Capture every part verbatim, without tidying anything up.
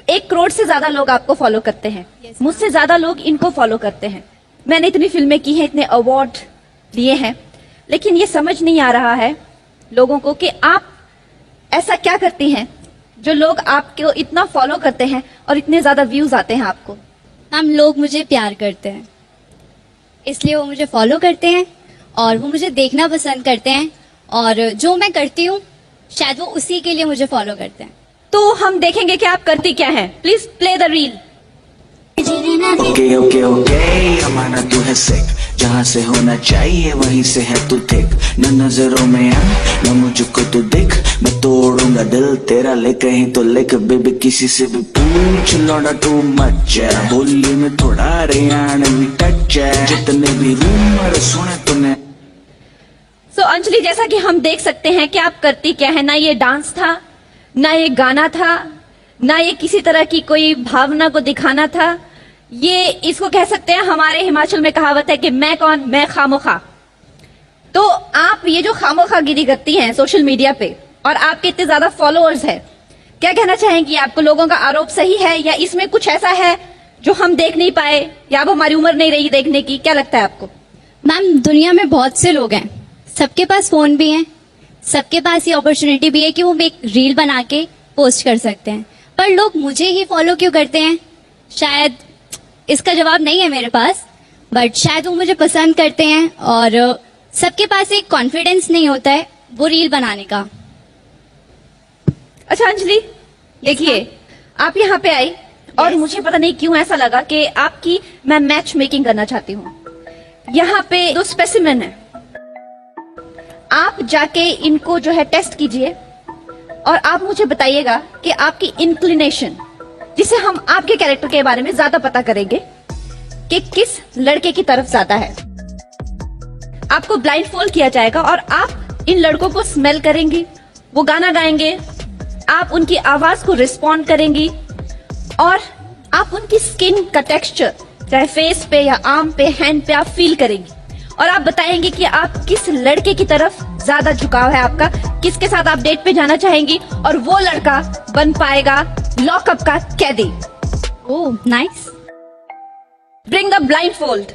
एक करोड़ से ज्यादा लोग आपको फॉलो करते हैं, yes, मुझसे ज्यादा लोग इनको फॉलो करते हैं। मैंने इतनी फिल्में की हैं, इतने अवार्ड लिए हैं, लेकिन ये समझ नहीं आ रहा है लोगों को कि आप ऐसा क्या करती हैं जो लोग आपको इतना फॉलो करते हैं और इतने ज्यादा व्यूज आते हैं आपको। हम लोग मुझे प्यार करते हैं, इसलिए वो मुझे फॉलो करते हैं और वो मुझे देखना पसंद करते हैं, और जो मैं करती हूँ शायद वो उसी के लिए मुझे फॉलो करते हैं। तो हम देखेंगे कि आप करती क्या हैं। Please play the reel. Okay okay okay हमारा तू है सिक, जहाँ से होना चाहिए वहीं से है तू थिक। न नजरों में आ न मुझको तू दिख, मैं तोड़ूंगा दिल तेरा ले कहीं तो लिख। बेबी किसी से भी पूछ लौटा तू मच है, बोली में थोड़ा हरियाणवी टच है, जितने भी रूमर सुने तूने। सो so, अंजलि, जैसा कि हम देख सकते हैं कि आप करती क्या है। ना ये डांस था, ना ये गाना था, ना ये किसी तरह की कोई भावना को दिखाना था। ये इसको कह सकते हैं, हमारे हिमाचल में कहावत है कि मैं कौन, मैं खामोखा। तो आप ये जो खामोखा गिरी करती हैं सोशल मीडिया पे और आपके इतने ज्यादा फॉलोअर्स है, क्या कहना चाहेंगी? आपको लोगों का आरोप सही है या इसमें कुछ ऐसा है जो हम देख नहीं पाए, या अब हमारी उम्र नहीं रही देखने की? क्या लगता है आपको? मैम, दुनिया में बहुत से लोग हैं, सबके पास फोन भी है, सबके पास ये अपॉर्चुनिटी भी है कि वो एक रील बना के पोस्ट कर सकते हैं, पर लोग मुझे ही फॉलो क्यों करते हैं? शायद इसका जवाब नहीं है मेरे पास, बट शायद वो मुझे पसंद करते हैं और सबके पास एक कॉन्फिडेंस नहीं होता है वो रील बनाने का। अच्छा अंजलि, देखिए आप यहाँ पे आई और मुझे पता नहीं क्यों ऐसा लगा कि आपकी मैं मैच मेकिंग करना चाहती हूँ। यहाँ पे दो स्पेसिमेन है, आप जाके इनको जो है टेस्ट कीजिए और आप मुझे बताइएगा कि आपकी इंक्लिनेशन, जिसे हम आपके कैरेक्टर के बारे में ज्यादा पता करेंगे, कि किस लड़के की तरफ ज्यादा है। आपको ब्लाइंड फोल्ड किया जाएगा और आप इन लड़कों को स्मेल करेंगी, वो गाना गाएंगे, आप उनकी आवाज को रिस्पॉन्ड करेंगी और आप उनकी स्किन का टेक्सचर, चाहे फेस पे या आर्म पे, हैंड पे, आप फील करेंगी और आप बताएंगे कि आप किस लड़के की तरफ ज्यादा झुकाव है आपका, किसके साथ आप डेट पे जाना चाहेंगी, और वो लड़का बन पाएगा लॉकअप का कैदी। Oh nice. Bring the blindfold.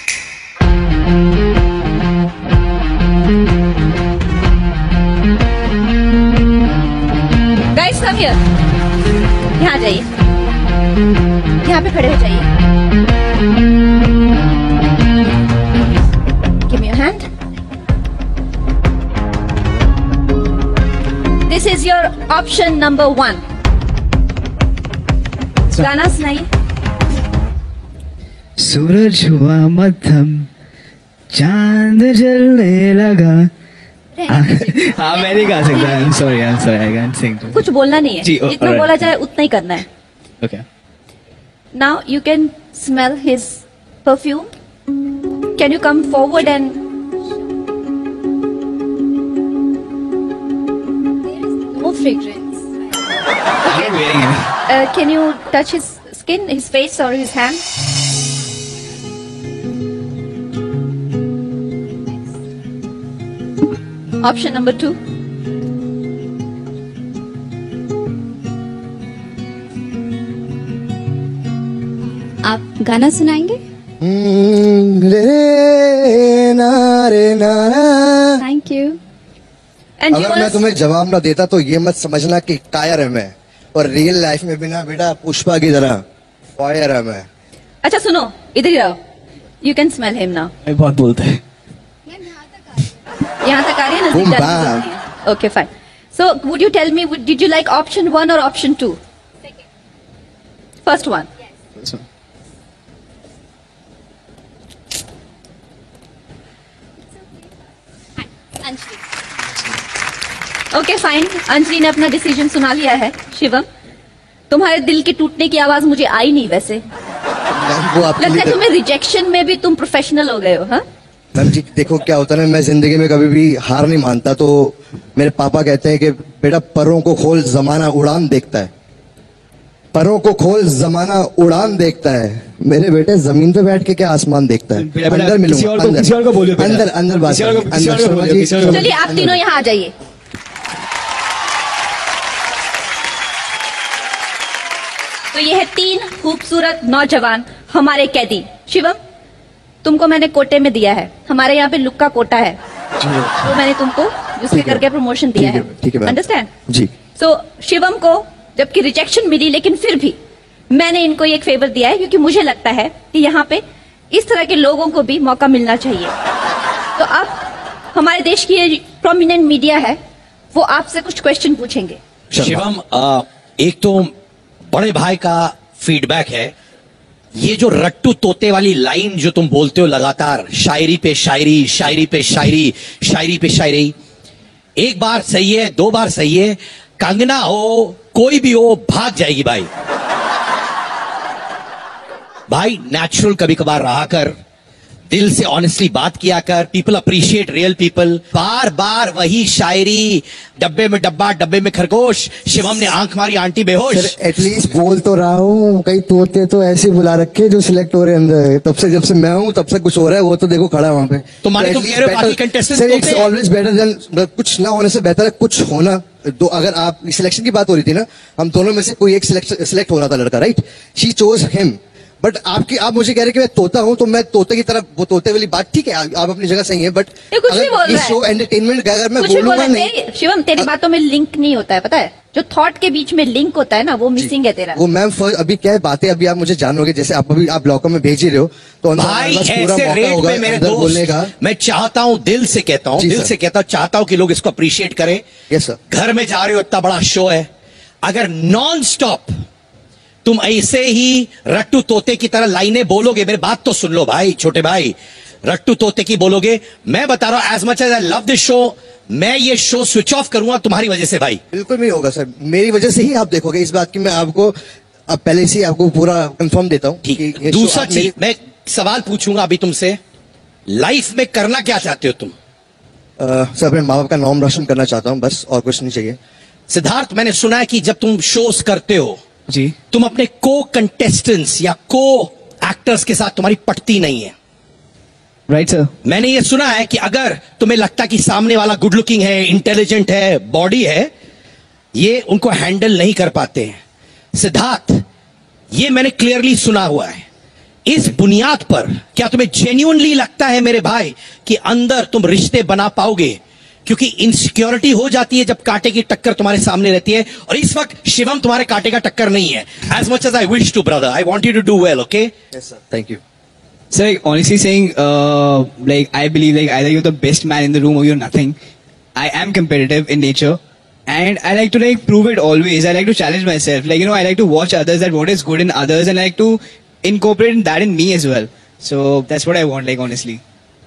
Guys come here, यहाँ जाइए, यहाँ पे खड़े हो जाइए। Give me your hand. This is your option number one. गाना सुनाइए। सूरज हुआ मध्यम, चांद जलने लगा। हाँ मैं नहीं गा सकता, I'm sorry, I'm sorry, I can't sing. कुछ बोलना नहीं है, जी, जितना right. बोला जाए उतना ही करना है। Okay. Now you can smell his perfume. Can you come forward and No fragrance. I'm not wearing it. uh, can you touch his skin, his face or his hand? Option number two. आप गाना सुनाएंगे? Thank you. And you अगर मैं तुम्हें जवाब ना देता तो ये मत समझना कि टायर है मैं, और रियल लाइफ में बिना बेटा पुष्पा की तरह फायर है मैं। अच्छा सुनो, इधर ही रहो। You can smell him now. मैं बहुत बोलता है। यहाँ तक आ रही है Boom, ना? bam. Okay, fine. So, would you tell me, would, did you like option one or option two? Second. First one. Yes. Anjali. Okay, fine. Anjali ने अपना डिसीजन सुना लिया है। शिवम, तुम्हारे दिल के टूटने की आवाज मुझे आई नहीं वैसे। वो आपके लगता है लिए तुम्हें रिजेक्शन में भी तुम प्रोफेशनल हो गए हो, हाँ? मैम जी देखो क्या होता है ना, मैं जिंदगी में कभी भी हार नहीं मानता। तो मेरे पापा कहते हैं कि बेटा परों को खोल जमाना उड़ान देखता है, परों को खोल जमाना उड़ान देखता है। मेरे बेटे जमीन पे बैठ के क्या आसमान देखता है। बेटा, बेटा, अंदर किसी और मिलूंगा, को- किसी और को बोलिए अंदर बेटा। अंदर अंदर बात किसी और को- करें, किसी और अंदर को बोलिए, शर्मा जी, किसी और को- चलिए आप तीनों यहाँ आ जाइए। तो ये है तीन खूबसूरत नौजवान हमारे कैदी। शिवम, तुमको मैंने कोटे में दिया है, हमारे यहाँ पे लुक का कोटा है, तो मैंने तुमको उसके ठीक है। करके प्रमोशन दिया ठीक है, है, ठीक है मैम। अंडरस्टैंड? जी। सो शिवम को जबकि रिजेक्शन मिली, लेकिन फिर भी मैंने इनको एक फेवर दिया है, क्योंकि मुझे लगता है कि यहाँ पे इस तरह के लोगों को भी मौका मिलना चाहिए। तो अब हमारे देश की ये प्रोमिनेंट मीडिया है, वो आपसे कुछ क्वेश्चन पूछेंगे। शिवम, आ, एक तो बड़े भाई का फीडबैक है, ये जो रट्टू तोते वाली लाइन जो तुम बोलते हो लगातार, शायरी पे शायरी, शायरी पे शायरी, शायरी पे शायरी, एक बार सही है, दो बार सही है, कंगना हो कोई भी हो भाग जाएगी भाई। भाई नेचुरल कभी कभार रहा कर, दिल से ऑनेस्टली बात किया कर, पीपल अप्रिशिएट रियल पीपल। बार बार वही शायरी, डब्बे में डब्बा डब्बे में खरगोश, शिवम ने आंख मारी आंटी बेहोश। सर एटलीस्ट बोल तो रहा हूँ, कई तोते तो ऐसे बुला रखे जो सिलेक्ट हो रहे हैं अंदर, तब से जब से मैं हूँ तब से कुछ हो रहा है, वो तो देखो खड़ा है वहाँ पे। तो माने तुम कह रहे हो बाकी contestants सर तोते इट्स हैं? ऑलवेज बेटर देन कुछ ना होने से बेहतर है कुछ होना। दो अगर आप सिलेक्शन की बात हो रही थी ना, हम दोनों में से कोई एक सिलेक्ट सिलेक्ट हो रहा था लड़का, right? She chose him. But आपकी आप मुझे कह रहे कि मैं तोता हूं, तो मैं तोते की तरह, वो तोते वाली बात ठीक है, आप अपनी जगह सही है, बट ये कुछ भी बोल रहा है। शो एंटरटेनमेंट का अगर मैं कुछ भी बोलूंगा बोला नहीं, नहीं शिवम, तेरी बातों में लिंक नहीं होता है, पता है? जो थॉट के बीच में लिंक होता है ना, वो मिसिंग है तेरा। वो मैम फर्स्ट अभी क्या है बातें, अभी आप मुझे जानोगे, जैसे आप अभी आप ब्लॉकों में भेज ही रहे हो, तो अंदर भाई हमारे पास पूरा ऐसे मौका रेट होगा में मेरे अंदर बोलने का। दोस्त, मैं चाहता हूं, दिल से कहता हूं, जी दिल सर। से कहता हूं, चाहता हूं कि लोग इसको अप्रिशिएट करें। Yes sir. घर में जा रहे हो, इतना बड़ा शो है, अगर नॉन स्टॉप तुम ऐसे ही रट्टू तोते की तरह लाइनें बोलोगे, मेरी बात तो सुन लो भाई, छोटे भाई, रट्टू तोते की बोलोगे, मैं बता रहा हूं, as much as I love this show, मैं ये शो स्विच ऑफ करूंगा तुम्हारी वजह से भाई। बिल्कुल नहीं होगा सर, मेरी वजह से ही आप देखोगे, इस बात की मैं आपको अब पहले से ही आपको पूरा कंफर्म देता हूँ। ठीक, दूसरा चीज मैं सवाल पूछूंगा अभी तुमसे, लाइफ में करना क्या चाहते हो तुम? सर अपने माँ बाप का नाम रोशन करना चाहता हूँ, बस और कुछ नहीं चाहिए। सिद्धार्थ, मैंने सुना है कि जब तुम शोज करते हो जी। तुम अपने को कंटेस्टेंट्स या को एक्टर्स के साथ तुम्हारी पटती नहीं है, राइट सर। मैंने ये सुना है कि अगर तुम्हें लगता कि सामने वाला गुड लुकिंग है, इंटेलिजेंट है, बॉडी है, ये उनको हैंडल नहीं कर पाते हैं। सिद्धार्थ, ये मैंने क्लियरली सुना हुआ है। इस बुनियाद पर क्या तुम्हें जेन्युइनली लगता है मेरे भाई कि अंदर तुम रिश्ते बना पाओगे? क्योंकि इनसिक्योरिटी हो जाती है जब कांटे की टक्कर तुम्हारे सामने रहती है, और इस वक्त शिवम तुम्हारे कांटे का टक्कर नहीं है। As much as I wish to brother, I want you to do well, okay? Yes sir, thank you. So like honestly saying, uh, like I believe like either you're the best man in the room or you're nothing. I am competitive in nature, and I like to like prove it always. I like to challenge myself. Like you know, I like to watch others, that what is good in others, and I like to incorporate that in me as well. So that's what I want, like honestly.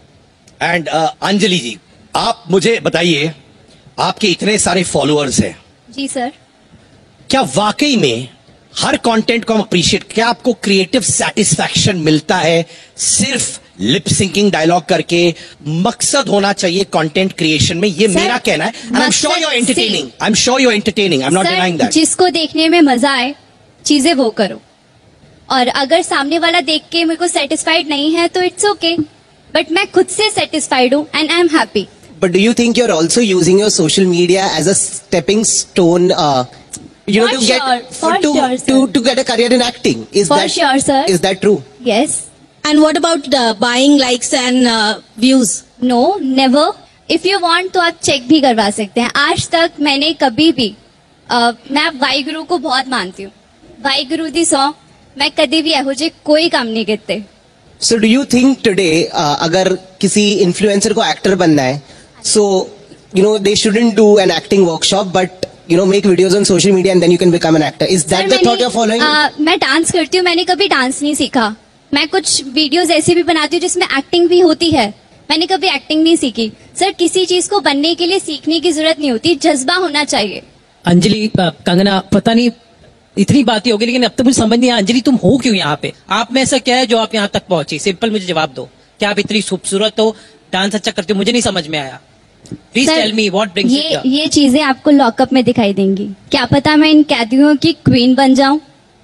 And Anjali ji, आप मुझे बताइए, आपके इतने सारे followers हैं, जी sir. क्या वाकई में हर कंटेंट को हम अप्रिशिएट, क्या आपको क्रिएटिव सेटिस्फैक्शन मिलता है सिर्फ लिप सिंकिंग डायलॉग करके? मकसद होना चाहिए कंटेंट क्रिएशन में, ये सर, मेरा कहना है। And I am sure you are मकसद entertaining, I am sure you are entertaining, I am not sir, denying that. जिसको देखने में मजा आए चीजें वो करो, और अगर सामने वाला देख के मेरे को सेटिस्फाइड नहीं है तो इट्स ओके, बट मैं खुद से सेटिस्फाइड हूँ and I am happy. But do you think you're also using your social media as a stepping stone, uh, you know, For to sure, get for to sure, sir. to to get a career in acting? Is For that sure, sir. Is that true? Yes. And what about uh, buying likes and uh, views? No, never. If you want तो आप check भी करवा सकते हैं। आज तक मैंने कभी भी uh, मैं वाहिगुरु को बहुत मानती हूँ, वाहिगुरु दी सौ, मैं कभी भी एहो जे कोई काम नहीं करते। So do you think today, uh, अगर किसी influencer को actor बनना है, so you know they shouldn't do an acting workshop, but you know make videos on social media and then you can become an actor? Is that sir, the मैंने- thought you're following? आ, मैं dance करती हूँ, मैंने कभी dance नहीं सीखा। मैं कुछ वीडियोस ऐसे भी बनाती हूँ जिसमें एक्टिंग भी होती है, मैंने कभी एक्टिंग नहीं सीखी। सर, किसी चीज को बनने के लिए सीखने की जरूरत नहीं होती, जज्बा होना चाहिए। अंजलि, अ, कंगना, पता नहीं इतनी बातें होगी, लेकिन अब तक मुझे समझ नहीं आया अंजलि तुम हो क्यों यहाँ पे? आप में ऐसा क्या है जो आप यहाँ तक पहुंची? सिंपल मुझे जवाब दो। क्या आप इतनी खूबसूरत हो, डांस अच्छा करते हो? मुझे नहीं समझ में आया। Please sir, tell me what brings ये इट। ये चीजें आपको लॉकअप में दिखाई देंगी। क्या पता मैं इन कैदियों की क्वीन बन जाऊं।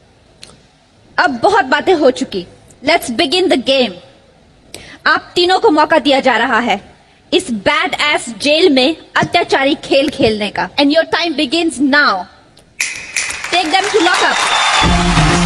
अब बहुत बातें हो चुकी, लेट्स बिगिन द गेम। आप तीनों को मौका दिया जा रहा है इस बैड एस जेल में अत्याचारी खेल खेलने का, and your time begins now. Take them to lockup.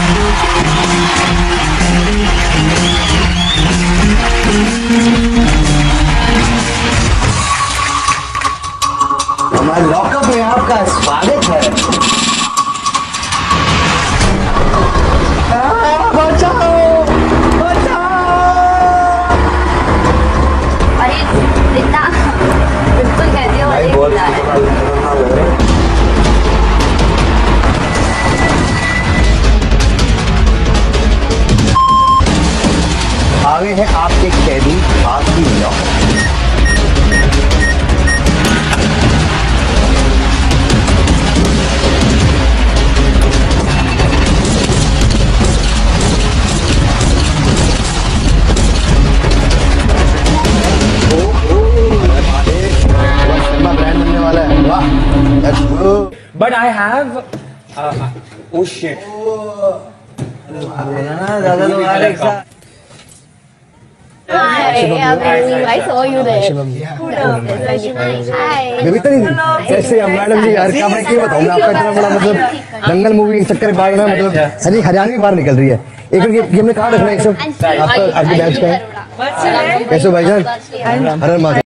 आगे है आपके कैदी आपकी नौ। ब्रांड बनने वाला है, वाह, that's good. But I have. Uh, oh shit. ज़्यादा लोग आ रहे हैं साथ। I saw you there. Baby तो नहीं कैसे हम मैडम जी यार क्या मैं क्यों बताऊँ मैं आपका इतना बड़ा मतलब दंगल मूवी के चक्कर के बाद ना मतलब हरी हरियाणवी बाहर निकल रही है। एक मिनट ये हमने कहाँ रखना है सब आपका आपके बैच का है कैसे भाईजान हर